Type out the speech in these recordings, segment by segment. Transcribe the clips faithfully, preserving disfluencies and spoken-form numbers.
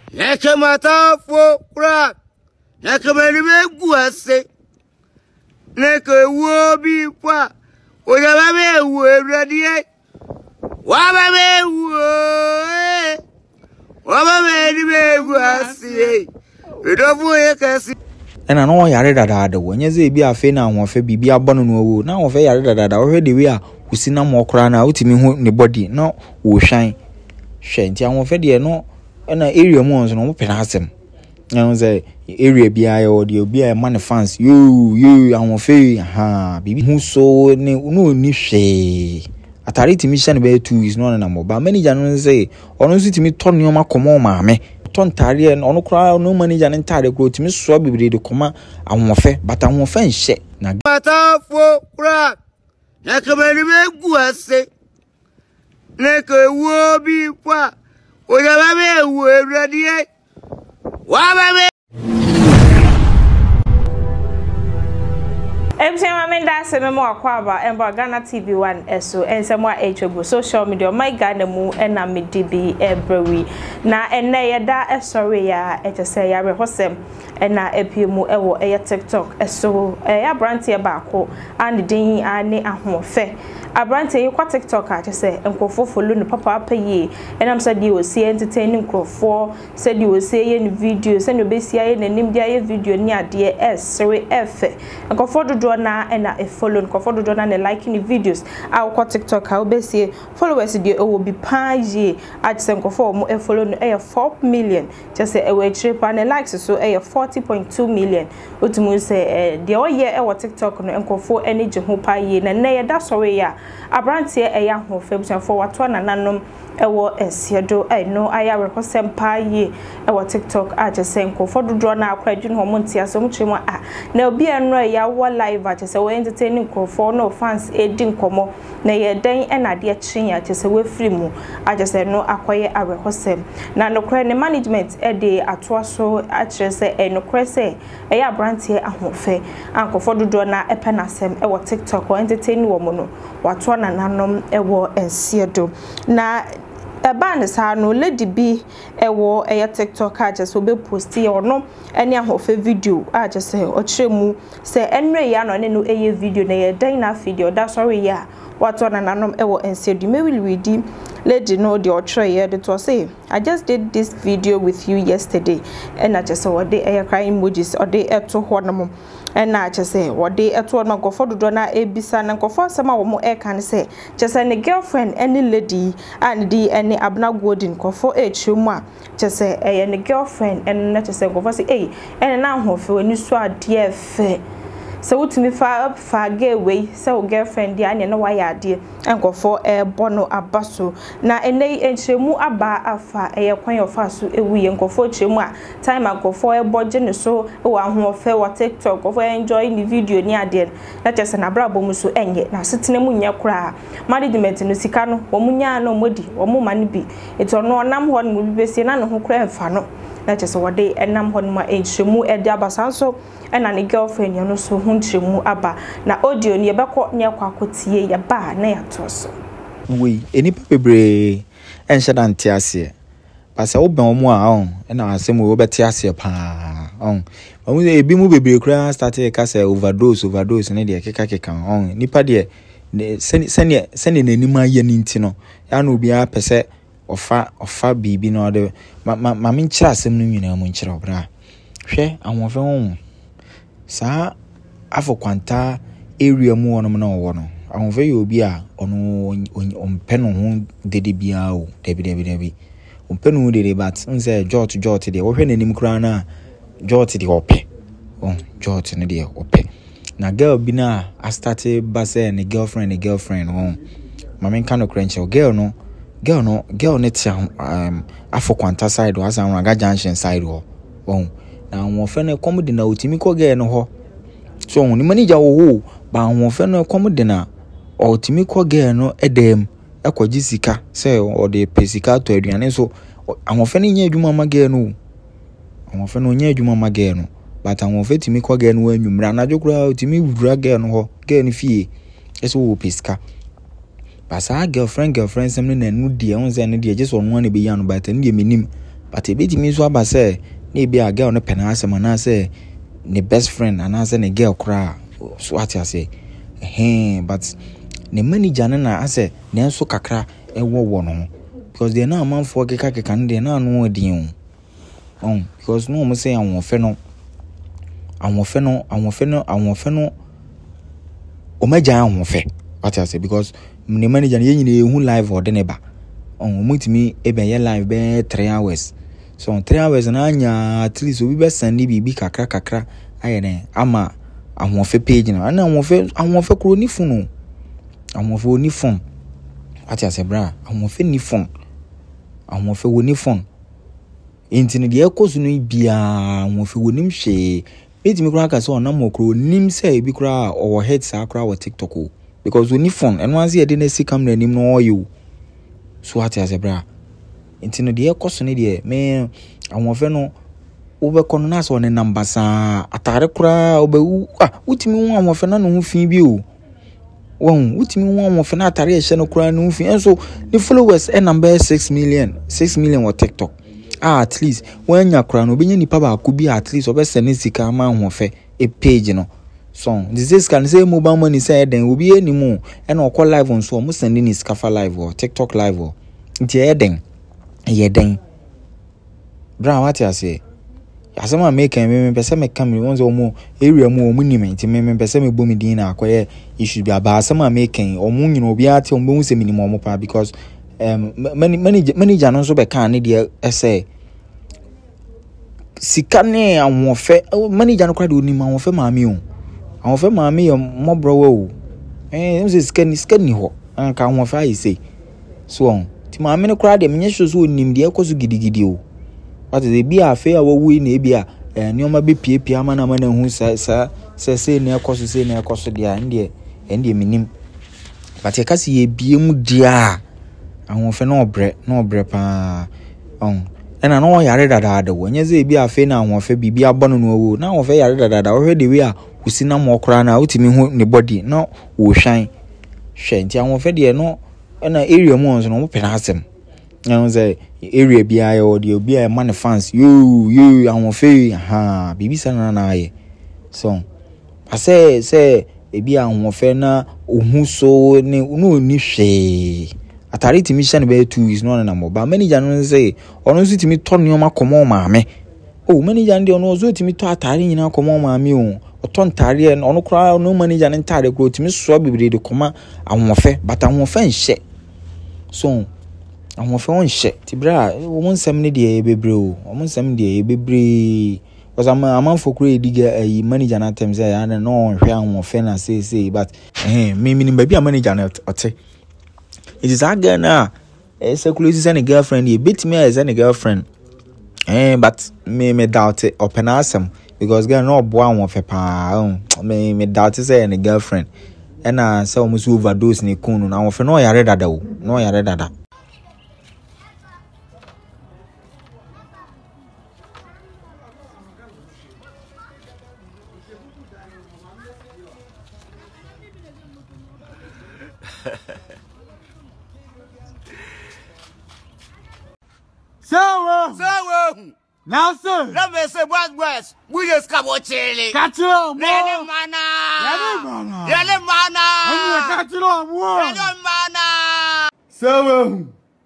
Yakamata for crack. Yakamani guase. Neke wo bi kwa. Oyabame wo ready. Wabame wo. Wabame ni guase. Edofu yekasi. And I know yare dada when you say be a fe na Ahuofe bibi abono no wo na Ahuofe yare dada already we are usina mo kra na utimi hu ne body no wo hwan hwe nti Ahuofe de no na area mu onso no mo pena asem na say area bia ya odi obi a man fans yo yo Ahuofe ha bibi hu so ne no ni hwe atare timi hye ne be two is no na mo ba manager no say ono so timi to ne ma komo ma me ton tare ono kra no manager ne tare kro timi so bibire de koma Ahuofe but Ahuofe nhye na Mata for crack. Yakamani guase. Neke wo bi kwa. Oyabame wo ready. Wabame. Emsema menda seme mo akwaba emba Ghana T V one eso ensemo a echego social media my Ghana mu ena medibi ebrewi na enne yeda esori ya etese ya rehosem ena epiemu ewo eye TikTok eso ya brand e baako and din ane Ahuofe abrante yi kwa TikTok a tese enkofo follow no papa apaye enam se di osi entertaining crofo se di osi ye ni video se no besia ye nanim dia ye video ni ade esori efe enkofo dodo na ena e follow enkofo dodo na ne like ni videos a kwa TikTok a obesie followers di e wo bi page a tese enkofo mo e follow no e four million tese e we chire pa ne likes so e forty point two million otumu se de oye e wo TikTok no enkofo eni je ho pa ye na ne ye da sori ya abrante e ya Ahuofe busanfo wato nananom ewo esiedo e no aya rehosem pa ye ewo TikTok a jese enkofo dodo na akwadwun ho montia so mchimo a na obi enro ya wo live a jese we entertaining crofo no fans edi nkomo na ye den enade chinya jese we free mu a jese no akoye arehosem na no kre ne management e de atoaso a jese e no kre se e ya abrante Ahuofe ankofo dodo na epenasem ewo TikTok o entertain wo mo no wato nananom ewo ensiedo na Eban sa no lady bi ewo eye TikTok a just obe post ye ono ene Ahuofe video a just say o chiremu say enre ya no ne no eye video na ye dan na video da sorry ya wato nananom ewo ensiedo me will read lady no the otro ye the to say I just did this video with you yesterday and I just saw the eye cry emojis or the eto honam and I just say what they eto no go for do na ebisa na go for sama wo mo e kan say just any girlfriend any lady and the any abna golden go for e chuma just say eh any girlfriend and na just say go for say eh and na Ahuofe oni so ade fe so wutimi fa up fa gateway so girlfriend dia anya na wa ya ade enkofo e bono abaso na enei enchemu aba afa eye kwan ofa so ewuye enkofo chemu a time enkofo e boje ne so e wa Ahuofe wa TikTok of enjoy the video ni ade na tese na brabo mu so enye na setene mu nya kura management no sika no wo munya no modi wo mu mane bi eto no nam ho no bi besie na no ho kura emfa no na tese wode enam ho no ma enchemu e de abasanso ena ne girlfriend no so hunchemu aba na audio ni ebekọ ne kwa akotie ya ba na ya toso we enipa bebre enhye da nte ase pasa wo ben omo a on ena asem wo beti ase pa on omo ebi mu bebre kura start e ka say overdose overdose ne de keka keka on nipa de sene sene sene nanima ye ni nti no ya na obi a pese ofa ofa bibi no de ma ma me nkyira asem no nyina mu nkyira obra hwe Ahuofe won sa afọ kwanta area mu wono na wo no Ahuofe ye obi a ono ompe no ho dede bia o debi debi debi ompe no dede but nse jot jot de wo hwe nanim kra na jot de ope oh jot ne de ope na girl bi na I started base ne girlfriend ne girlfriend oh mama nka no crench girl no girl no girl ne tia um afọ kwanta side o asa Aga junction side o oh na Ahuofe no kom de na otimi ko girl no ho so ni manager wo ba Ahuofe no kom de na otimi ko girl no edem ekwaji sika say o de pesika to aduane so Ahuofe no nya adwuma ma girl no Ahuofe no nya adwuma ma girl no but Ahuofe timi ko girl no anwumra na jokura otimi wura girl no ho girl no fie eso wo pesika basa girlfriend girlfriend sem no na nu die on say no die just on one be yan but no die menim but a bit means what I say, maybe a girl no penance man I say the best friend and I say a girl cry. So what I say, hey, but the money janana I say, then so kakra a war one because they're not a man for kaka can they not know the um because no one say I won't feno. I won't feno, I won't feno, I won't feno. Omeja I won't fe. What I say because the money janani who live or the neighbor. On me ebe live be three hours. So on three hours na anya at least we be send bibi kakra kakra ayene ama Ahuofe page na na Ahuofe Ahuofe kro ni phone. Ahuofe ni phone. Ati ase bra Ahuofe ni phone. Ahuofe wo ni phone. Enti ne de ekosu no bia Ahuofe wo nim hwe. Eti me kra ka so na mo kro nim say bi kra o head sa kra wo TikTok o because we ni phone and once e dey na si camera nim no you. So what as a bra into no dear cost ne dear me Ahuofe no over konas on a number sa atare kura obewu ah utimi hu Ahuofe na no hu fi bi o won utimi hu Ahuofe na atare e no kura no hu fi enso the followers e number six million six million on TikTok ah at least when nya kura no be nya nipa ba ko bi at least obe send sika ma Ahuofe e page no so this is can say mobile money say then will be any more and or call live on so mo sending is Scafa live or TikTok live or nti e den e den bra what you say asema make me pese me come me wonzo mo area mu omu nime nti me pese me bomi din na akoye issue bi aba asema make omu nyina obi ate omu hu se minimum mo pa because um many many manager no so be kan ne de ese sika ne Ahuofe manager no kwa de oni Ahuofe maami o Ahuofe maami yo mo bro wo eh em se sika ni sika ni ho anka Ahuofe ayi say so on ti maami no kwa de menye so so onim de ekoso gidigidi o what is be a fair wo na e bia eh nioma be pie pie ama na ma na hu sa sa se na ekoso se na ekoso de a ende ende minim but e kasi ye bie mu dia Ahuofe na obre na obre pa on ena no yare dada da wo nye ze bia fe na Ahuofe bibi abono no wo na Ahuofe yare dada da wo de we a usina mo kra na utimi hu ne body na wo hwan hwe nti Ahuofe de no ena area mu onso no mo pena asem na say area bia ya odi obi a man fans yo yo Ahuofe ha bibi sana na aye so I say say e bia Ahuofe na ohu so ne no ni hwe atari timi hye ne be two is no na mo ba manager no say ono so timi to neoma komo maame oh manager ndi ono so timi to atari nyina komo maame o oto ntare no ono kra no manager ne ntare kro timi so bibire de koma Ahuofe but Ahuofe nhye so Ahuofe won hye tibra wo nsem ne de bebre o wo nsem de bebre was am amanfo kro ediga ayi manager na tem say na no hwe Ahuofe na say say but eh me me ba bia manager na ote it is again na eh circulate say girlfriend e bit me as a girlfriend eh but me me doubt it open asem because girl no bo Ahuofe pa me me doubt say a girlfriend and na say almost overdose ni kunu na Ahuofe no yare dada o no yare dada Sawa sawa Now sir let me say what was we just come chile Katilo mo Nene mana Nene mana Nene mana Anye katilo mo Nene mana Sawa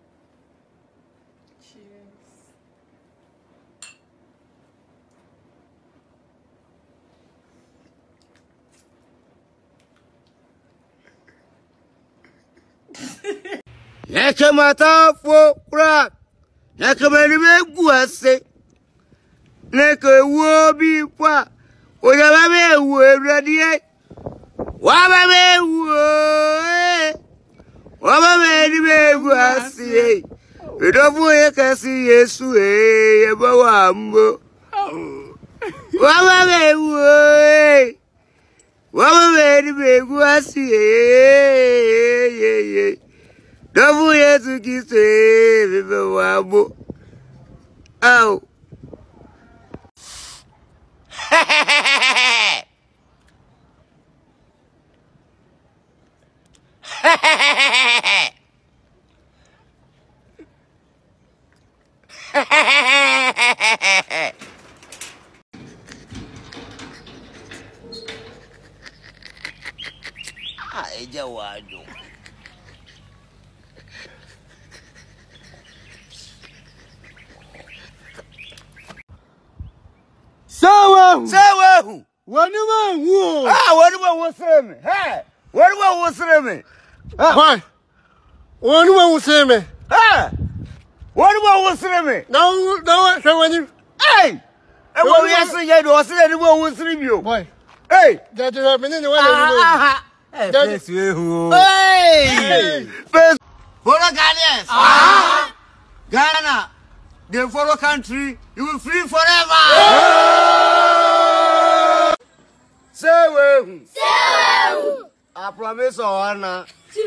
Yeke matafo kra Yeke meribe guase Neke wo bi kwa Oya babe wo Awurade Wa babe wo Wa babe ribe guase Edofo yeke si Yesu e yeba wa mbo Wa babe wo Wa babe ribe guase e Davu Yesu kise vive wabo. Au. Ah, eja wado. Sawa. Sawa. Wanu wu. Ah, wanu wa wosreme. Hey. Wanu wa wosreme. Why? Wanu wa wosreme. Ah. Wanu wa wosreme. No, no, so when you Hey. E wo yesi ye do se ni wo wosreme yo. Why? Hey. That you have been in the way. Ah. Hey. Face we hu. Hey. Face. Follow Ghanaians. Ah. Ghana. They follow country. You will free forever. Say we. Say we. I promise Oana.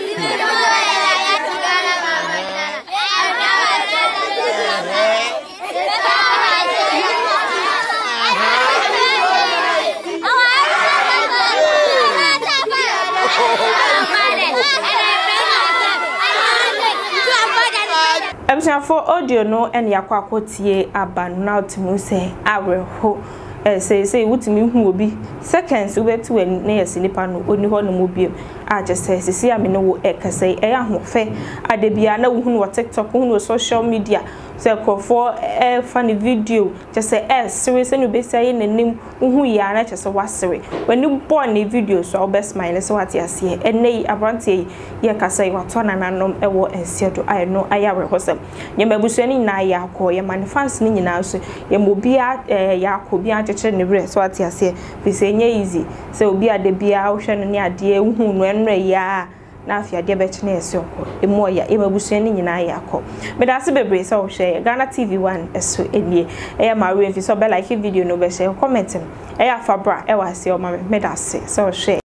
I'm for audio no and yakwa kotie aban now to mu say awerho eh say say wutimi hu obi seconds we to en na yesinipa no oni ho no mu biem a just say sisi ame no wo ekase e Ahuofe adebia na wo hu no TikTok hu no social media say for eh funny video just say eh serious no be say nanim hu ya na just wasere when you born the video so best smile so what ase enei abrante ye kasa ye wato nananom e wo ensiedo I know ayawerhosem ye mabusuani na ya akọ ye man fans ni nyina so ye mobia eh ya akọ bia cheche ne bre so what ase be say nye easy say obi adebia wo hwe no ne ade hu no enre ya na afia de be chene ese okọ emo ya e mabusuani nyina ya akọ me da se bebre so hwe Ghana T V one eso enie e ya ma re fi so be like video no be share comment e ya fabra e wa se o ma me da se so hwe